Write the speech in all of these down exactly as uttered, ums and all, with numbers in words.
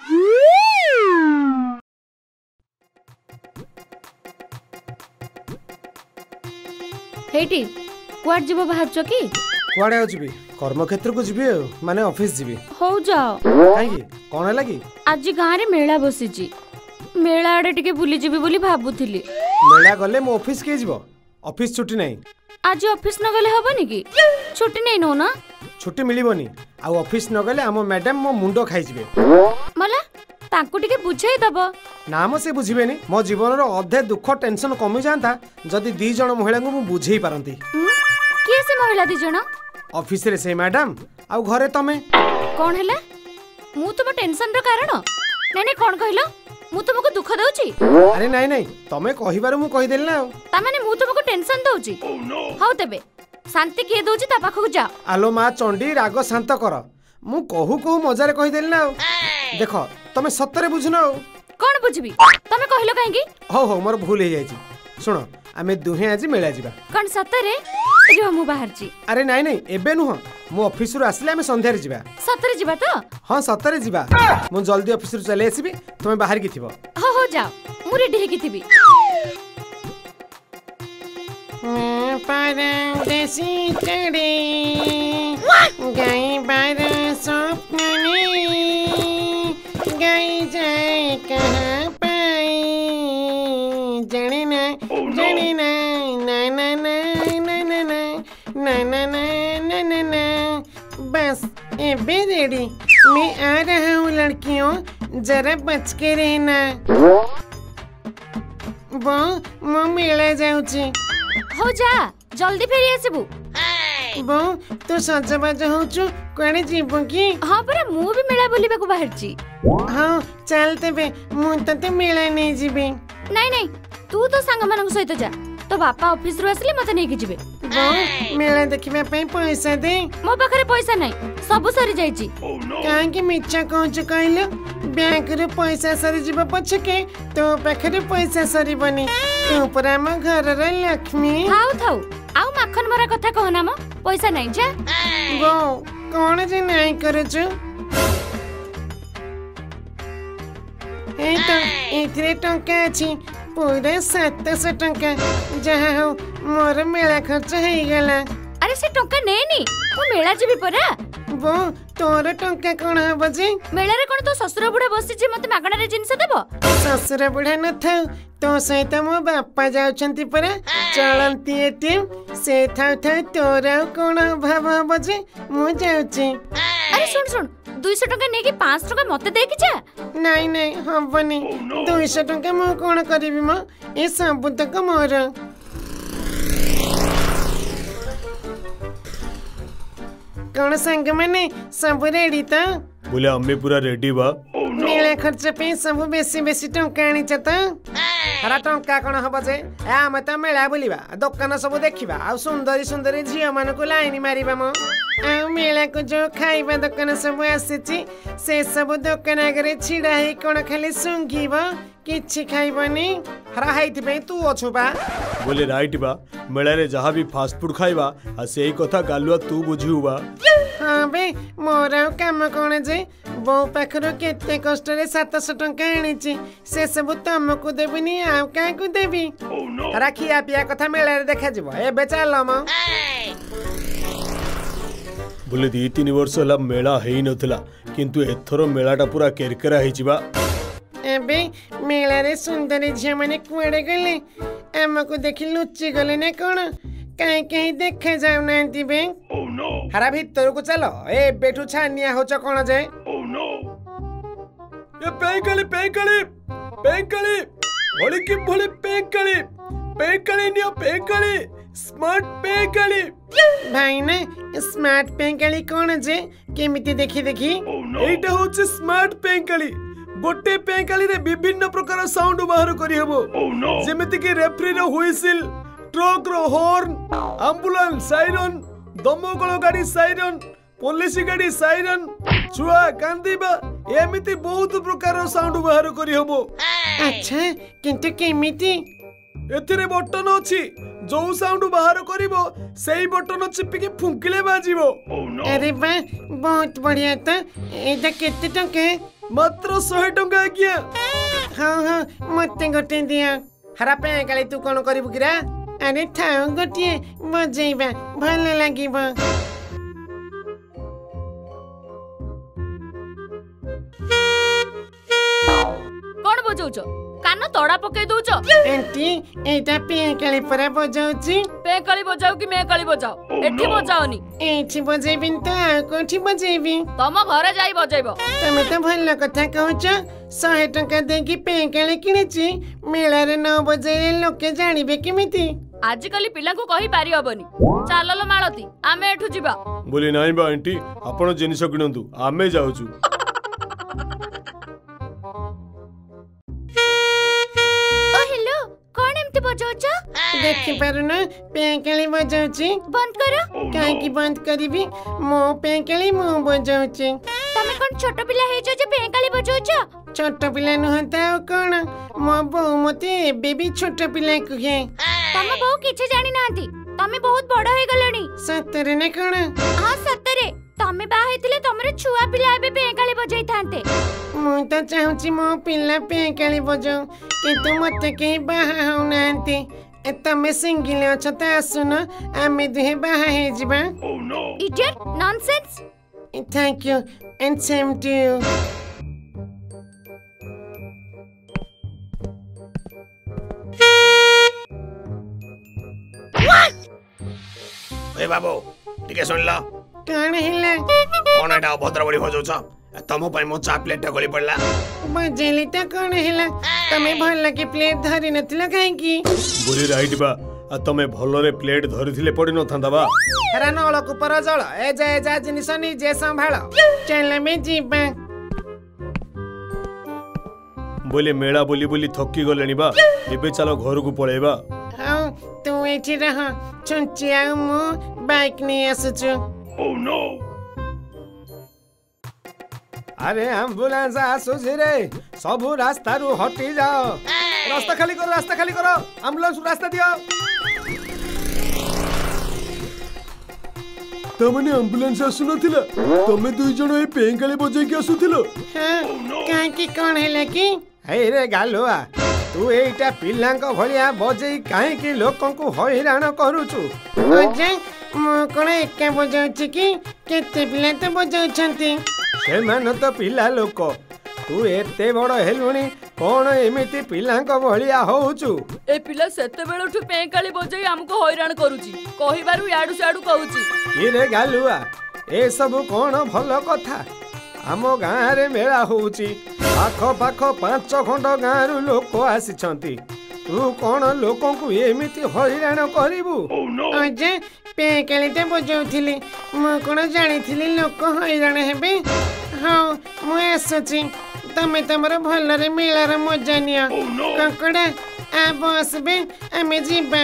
Hattie कुआड जीव बाहर कि कुआडे हो जीवी कर्मक्षेत्र को जीवी माने ऑफिस जीवी हो जाओ काई कोन है लगी आज गां रे मेला बसिची मेला आडे टिके बुली जीवी बोली भाबुथिली मेला गले मो ऑफिस के जीवो ऑफिस छुट्टी नहीं आज ऑफिस न गले हबनी कि छुट्टी नहीं नो ना छुट्टी मिलिबनी आ ऑफिस न गले हम मैडम मो मुंडो खाई जीवे मला तांको टिके बुझाई दबो ना म से बुझिबेनी मो जीवन रो अधे दुख टेंशन कमी जानता जदी दी जण महिला को मु बुझेई पारंती के से महिला दी जण ऑफिस रे से मैडम आ घरे तमे कोन हैला मु तुम टेंशन रो कारण नै नै कोन कहलो मु तुमको दुख दउची अरे नहीं नहीं तमे कहिबार मु कहि देल ना ता माने मु तुमको टेंशन दउची हाउ तबे शांति के दउची ता पाखु जा आलो मां चंडी राग शांत कर मु कहू कहू मजारे कहि देल ना देखो तमे सत्तरे बुझनो कोन बुझबी तमे कहलो काहेकी हो हो मोर भूल हे जायची सुनो आमे दुहे आज मेला जीवा कोन सत्तरे जो मु बाहर छी अरे नहीं नहीं एबे नुह मु ऑफिस रु आसले आमे संध्या रे जीवा सत्तरे जीवा तो हां सत्तरे जीवा मु जल्दी ऑफिस रु चले आसीबी तमे बाहर की थिबो हो हो जाओ मु रेडी हे की थिबी परदेसी चढ़े गई बार स्वप्न गई जाए कहाँ पाई जाने ना जाने ना ना ना ना ना ना ना ना ना ना ना बस ए बे रेडी मैं आ रहा हूँ लड़कियों जरा बच के रहना वो मो मेला जाऊची हो जा जल्दी फेरी आसीबू बो तू सजबाज होचु कोने जीवो की हां पर मु भी मेला बोलिबा को बाहर छी हां चल तबे मु तते मेला नहीं जीबे नहीं नहीं तू तो संग मानक सहित जा तो बापा ऑफिस रु आसले मते नै कि जीबे बो मेला देखिबा पई पैसा दे मो पाखरे पैसा नै सब सरी जाई छी काहे कि मिच्छा कहूच कहलो बैंक रे पैसा सरी जीबा पछके तो पाखरे पैसा सरी बनी तू परा म घर रे लक्ष्मी थाउ थाउ आउ माखन मरा कथा कहना म पैसा नै जा बो कोन जे नै करछु ए तो इतरे टंका अछि पूरा सात सौ टंका जहा हो मोर मेला खर्च हे गेला अरे से टंका नै नी मु मेला जीबी परा बो तोर टंका कोन हबो जे मेला रे कोन तो ससुर बुढ़ा बसी जे मते मागणा रे जिंस देबो ससुर बुढ़ा न थाउ तो सहित मो बापा जाउछंती परा चलंती एटीएम से थाउ थाउ तोर कोन भाव हबो जे मु जाउची अरे सुन सुन दो सौ टंका नेकी पाँच सौ टंका मते दे कि जा नहीं नहीं हबनी दो सौ टंका मु कोन करबी म ए सब तक मोर कौन संग मैंने सब रेडी तो बोले अम्मे पूरा रेडी बा मेला खर्च पे सब बेसी बेसी टंका आनी छ त हरा टंका कोन हबो जे ए हम त मेला बुलिबा दुकान सब देखिबा आ सुंदरी सुंदरी झियो मान को लाइन मारिबा म आ मेला को जो खाइबा दुकान सब आसीची से सब दुकान आगरे छिड़ा हे कोन खाली सुंगीबा किछि खाइबनी हरा हाइति पे तू अछु बा बोले राइट बा मेला रे जहां भी फास्ट फूड खाइबा आ सेही कथा गालुआ तू बुझिउबा हाँ बे मोर काम कौन जे बो पाखर केते कष्ट रे सात सौ टंका आनी से सब तुमको देबनी आ का को देबी राखिया पिया कथा मेला रे देखा जिवो एबे चल म बोले दी तीन वर्ष होला मेला हेई नथला किंतु एथरो मेलाटा पूरा केरकेरा हेइचिबा एबे मेला रे सुंदर झिया माने कुआडे गले हमको देखि लुच्ची गले ने कोन कहीं कहीं देखा जाऊ नांती बे ओह नो हरा भीतर को चलो ए बेठू छानिया हो च कोन जे ओह नो ए पेंकली पेंकली पेंकली भोली की भोली पेंकली पेंकली नियो पेंकली स्मार्ट पेंकली भाई ने स्मार्ट पेंकली कोन जे केमिति देखि देखि एटा होचे स्मार्ट पेंकली गोटे पेंकली रे विभिन्न प्रकार साउंड बाहर करी हबो जेमिति कि रेफ्री रो हुइसिल ट्रक रो हॉर्न एम्बुलेंस साइरन दमकल गाड़ी साइरन पुलिस गाड़ी साइरन छुआ कांदीबा एमिति बहुत प्रकार साउंड बाहर करी हबो अच्छा किंतु केमिति एथिरे बटन अछि जो साउंड बाहर करिवो सेही बटन चिपि के फुंकिले बाजिवो अरे बा बहुत बढ़िया त एटा केते टके मात्र शहे टंका आज्ञा। हाँ हाँ मत गोटे दिया। हरा पेंकाली तू कौन करू कि अरे थाओ गोटे बजेबा भल लगे। कौन बजाउछ कान तड़ा पकई दउछ। आंटी एटा पेंकाली परा बजाउची। पेंकाली बजाऊ कि मेकाली बजाऊ एठी बजाओनी। एठी बजेबिन त आ कोठी बजेबी। तम घरे जाई बजाइबो। तमे त भल कथा कहूच। शहे टंका देकी पेंकाली किनिची मेला रे न बजाइले लोके जानिबे केमिति। आजिकली पिला को कही पारि हबनी। चाल लो मालती आमे एठु जिबा। बोली नाई बा आंटी आपण जिनिस किणंतु आमे जाउछु। देखि पारुना पेंकाली बजाउची। बंद करो। काहे बंद करिबी मो पेंकाली मो बजाउची। तमे कोन छोट पिला हेजो जे पेंकाली बजाउछ। छोट पिला नहता कोन मो बहु मते एबे भी छोट पिला कुहे। तमे बहु किछ जानि नांती तमे बहुत बड़ होई गलणी। सतरे ने कोन। हां सतरे तमे बा हेतिले तमरे छुआ पिला एबे पेंकाली बजाई थांते। मु त चाहूची मो पिला पेंकाली बजाऊ किंतु मते के बाहा हो नांती। तमे सिंगल अछ त आसुन आमे दुहे बाहा हे जिबा। Idiot nonsense. Thank you and same to you. ए बाबू टिके सुन लो। कौन हिला कौन एटा भद्र बड़ी भजौछ। तम पई मो चा प्लेट गली पड़ला। बजेली त कौन हिला तमे भल के प्लेट धरि नथिला काहे की। बोली राइट बा आ तमे भलरे प्लेट धरिथिले पड़ी न थांदा बा। हरा नळक पर जळ ए जा जा जिनिस नि जे संभाळ चल में जीबा। बोले मेला बोली बोली थकी गलेनी बा एबे चलो घर को पळेबा। हां तू एठी रह चुंचिया मु बाइक ने आसुछु। Oh no. अरे एम्बुलेंस आसुछि रे सबु रास्ता रु हटी जाओ। रास्ता खाली करो रास्ता खाली करो एम्बुलेंस रास्ता दियो। तमने एम्बुलेंस आसु नथिला तमे दुई जण ए पेंकाली बजाई के आसुथिलो। हां काहे की कोन हेला की। हे रे गालुआ तू एटा पिल्लांक भलिया बजेई काहे की लोकन को हैरान करूछु। अजे मो कोन एका बजाउछि की केते पिला त बजाउछंती। सेमान तो पिला लोक तू एते बड़ हेलुनी कोन एमिति पिल्लांक भलिया होउछु। ए पिला सेते बेलठु पेंकाली बजाई हमको हैरान करूची कहिबारु याडू साडू कहूची। की रे गालुआ ए सब कोन भल कथा। आम गाँ रे मेला होउची पाख पाख पांच खंड गाँ रु लोक आसीछंती तू कोन लोकन को एमिति हैरान करिवु। अजे पेंकाली त बजाउथिली मु कोन जानिथिली लोक हैरान हेबे। हां मु आसुची तमे तमर भलरे मेलार मजा नियो। कंकड़ा आ बसबे आमे जीबा।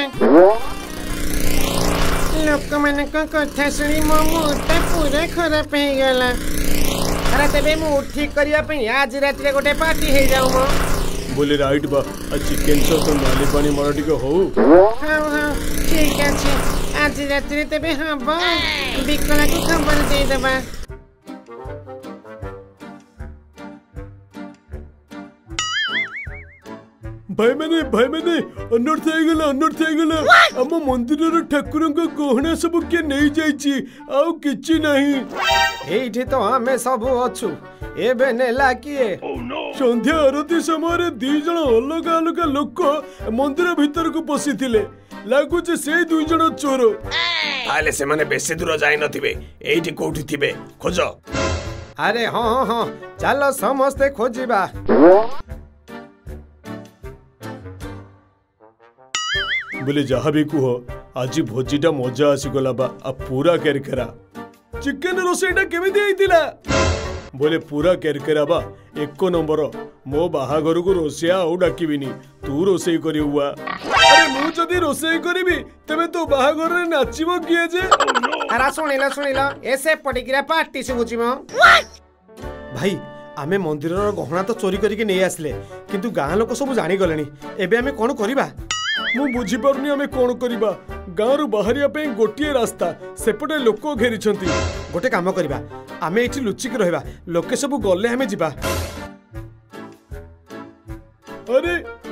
लोक मन को कथा सुनी मो मुड पूरा खराब हे गला। अरे तबे मु ठीक करिया पे आज रात रे गोटे पार्टी हे जाऊ मो। बोले राइट बा आ चिकन सो तो नाली पानी मरा टिके हो। हां हां ठीक अछि आज रात रे तबे हां बा बिकला को खबर दे देबा। भाई मैंने भाई मैंने अनर्थ हो गला अनर्थ हो गला हम मंदिर रो ठाकुर को गहना सब के नहीं जाईची आउ किछि नहीं। एठी तो हमें सब अछु एबे नेला किए। संध्या आरती समय दी जण अलग अलग लोक मंदिर भीतर को पसिथिले लागुचे से दुई जण चोर। ताले से माने बेसी दूर जाई नथिबे एठी कोठी थिबे खोज। अरे हां हां चलो समस्ते खोजिबा। बोले जहाँ भी कुह आज भोजीटा मजा आसीगला बा आ पूरा केरकेरा। चिकन रोसेईटा केमिति आइतिला। बोले पूरा केरकेरा बा एक नंबर मो बाहाघर को रोसिया आउ डाकिबिनी तू रोसेई करियुआ। अरे मु जदी रोसेई करिबी तबे तो बाहाघर रे नाचिबो किए जे। अरे सुनिला सुनिला ऐसे पटिगिरा पार्टी सुबुची मो। भाई आमे मंदिर रो गहना तो चोरी करके नहीं आसले किंतु गाँ लोक सब जानी गलेनी एबे आमे कोन करिबा। मु बुझी पारुनी आमे कोन करिबा। गाँ रु बाहरिया पे गोटिए रास्ता सेपटे लोक घेरी छंती। गोटे काम करिबा आमे एठी लुचिक रहबा लोके सब गले आमे जिबा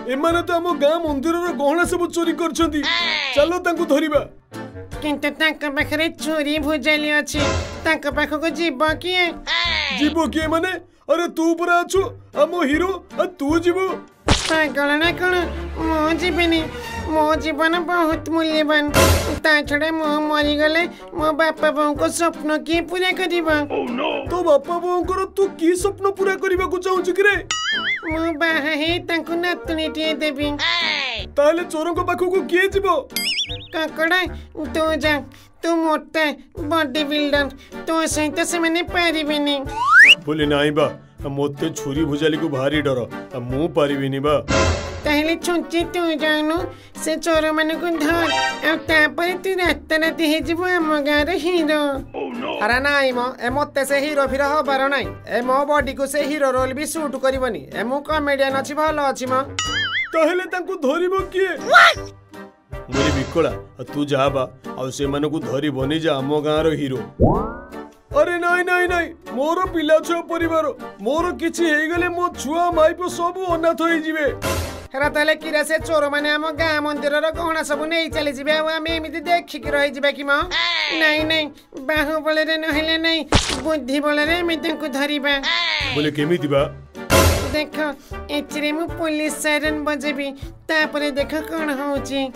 एमाने तो आम गाँ मंदिर गहना सब चोरी करछंती चलो तांको धरिबा किंतु तांका पाखरे चोरी भुजाली अछि तांका पाखको जीव किए जीवो किए माने अरे तू पुरा अछु आम हीरो आ तू जीवो पागल ना कौन मो जीवनी मो जीवन बहुत मूल्यवान ता छड़ा मो मरीगले मो बापा बों को स्वप्न किए पूरा करिबा तो बापा बोंकर तू की स्वप्न पूरा करबा को चाहू कि रे मो बाहा हे तांको नातुनी टिए देबी ताले चोरों को पाखो को किए जीवो काकड़ा तू जा तू मोटा बॉडी बिल्डर तो सहित से मैंने पारिबिनी बोले नाई बा मोते छुरी भुजाली को भारी डर आ मु पारिबिनी बा ताहले छुंची तू जानु से चोर मन को धर आ तापर तू रात रात हे जीवो हम गार हीरो अरे नाई मो ए मते से हीरो फिर हबार नाई ए मो बॉडी को से हीरो रोल भी शूट करबनी ए मु कॉमेडियन अछि भलो अछि मो ताहले तांको धरिबो किए मोरी बिकला तू जा बा आ से मन को धरि बनी जा हम गाँर हीरो अरे नाई नाई नाई मोर पिला छुआ परिवार मोर किछि हे गले मो छुआ माइपो सब अनाथ होई जिवे हेरा ताले किरा से चोर माने हम गाँ मंदिर रो गहना सब नै चली जिबे आ हम एमिति देखि के रहि जिबे कि मो नहीं नहीं बाहु बोले रे नहले नहीं बुद्धि बोले रे मैं तुमको धरिबा बोले केमिति बा देखो एचरे मु पुलिस सायरन बजेबी तापरे देखो कोन होउची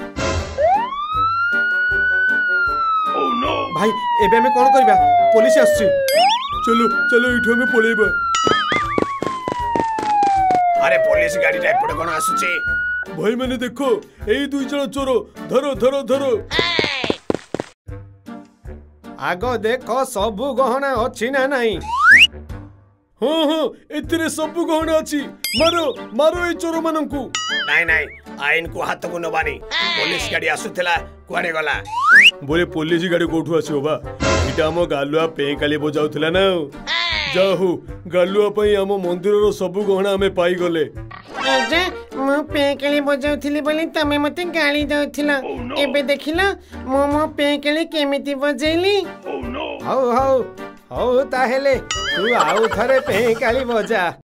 भाई एबे हमें कोन करबा पुलिस आछी चलो चलो इठो में पळेबा अरे पुलिस गाड़ी एपटे कोन आसुची भाई मैंने देखो एई दुई जण चोर धरो धरो धरो आगो देखो सब गहना अछि ना नाही हाँ हाँ एतिरे सब गहना अछि मारो मारो ए चोर मानंकु नाई नाई आईन को हाथ को नबानी पुलिस गाड़ी आसुथिला कुआडे गला बोले पुलिस गाड़ी कोठु आसीबो बा इटा हम गालुआ पेकाली बजाउथिला ना जाहु गालुआ पई हम मंदिर रो सब गहना हमें पाई गले आजा मु पेकेली बजाउथिली बोली तमे मते गाली दउथिला एबे देखिला मो मो पेकेली केमिति बजेली हौ हौ हौ ताहेले तू आउ थरे पेकाली बजा